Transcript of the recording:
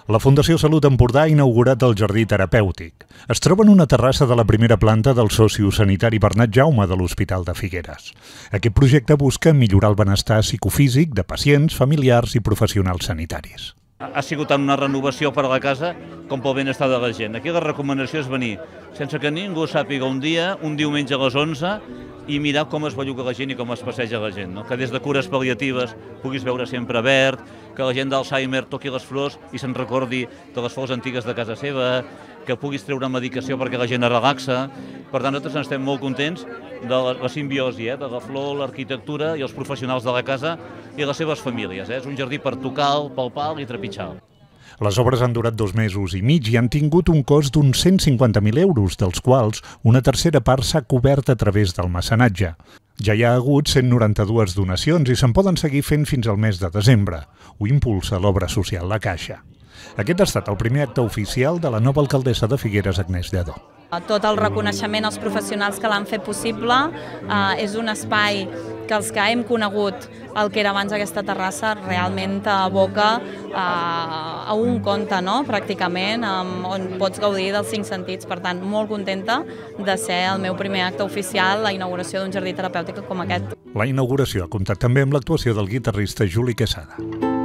La Fundació Salut Empordà ha inaugurat el Jardí Terapèutic. Es troba en una terrassa de la primera planta del sociosanitari Bernat Jaume de l'Hospital de Figueres. Aquest projecte busca millorar el benestar psicofísic de pacients, familiars i professionals sanitaris. Ha sigut tant una renovació per a la casa com pel benestar de la gent. Aquí la recomanació és venir sense que ningú sàpiga un dia, un diumenge a les 11, i mirar com es belluga la gent i com es passeja la gent. Que des de cures pal·liatives puguis veure sempre verd, que la gent d'Alzheimer toqui les flors i se'n recordi de les flors antigues de casa seva, que puguis treure medicació perquè la gent es relaxa. Per tant, nosaltres estem molt contents de la simbiosi, de la flor, l'arquitectura i els professionals de la casa i les seves famílies. És un jardí per tocar, palpar i trepitjar. Les obres han durat 2 mesos i mig i han tingut un cost d'uns 150.000 euros, dels quals una tercera part s'ha cobert a través del mecenatge. Ja hi ha hagut 192 donacions i se'n poden seguir fent fins al mes de desembre. Ho impulsa l'obra social La Caixa. Aquest ha estat el primer acte oficial de la nova alcaldessa de Figueres, Agnès Lledó. Tot el reconeixement als professionals que l'han fet possible. És un espai que els que hem conegut el que era abans aquesta terrassa realment aboca a un conte, pràcticament, on pots gaudir dels 5 sentits. Per tant, molt contenta de ser el meu primer acte oficial, la inauguració d'un jardí terapèutic com aquest. La inauguració ha comptat també amb l'actuació del guitarrista Juli Quesada.